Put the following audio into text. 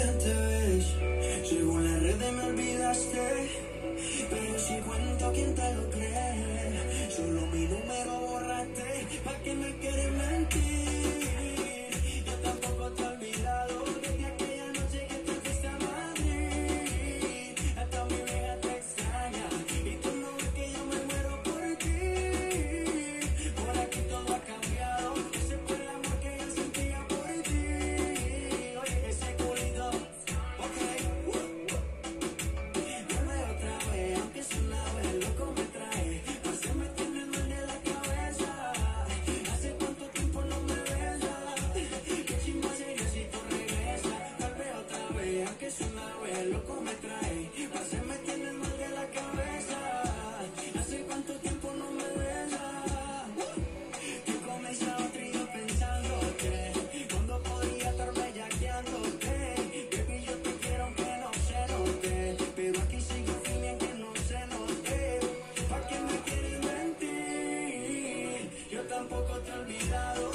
que te ves. Según las redes me olvidaste, pero si cuento, ¿quién te lo cree? Solo mi número borraste, ¿pa' qué me quieres mentir? Yo tampoco te he olvidado desde aquella noche que te fuiste a Madrid. Hasta mi vieja te extraña y tú no ves que yo me muero por ti. Por aquí todo ha cambiado, ese fue el amor que yo sentía por ti. Oye, ese culito, ok. Vuelve otra vez, aunque es una vez, loco me trae. No se me tiene mal de la cabeza. Hace cuánto tiempo no me besas. Qué chimba sería si tú regresas. Vuelve otra vez, aunque es una vez, loco me trae. No se me tiene mal de la cabeza. Hace cuánto tiempo no me besas. Tú comenzabas otro y yo pensándote. Cuando podría estar bellaqueándote. Baby, yo te quiero aunque no se note. Pero aquí sigo firme aunque no se note. ¿Pa' qué me quieres mentir? Yo tampoco te he olvidado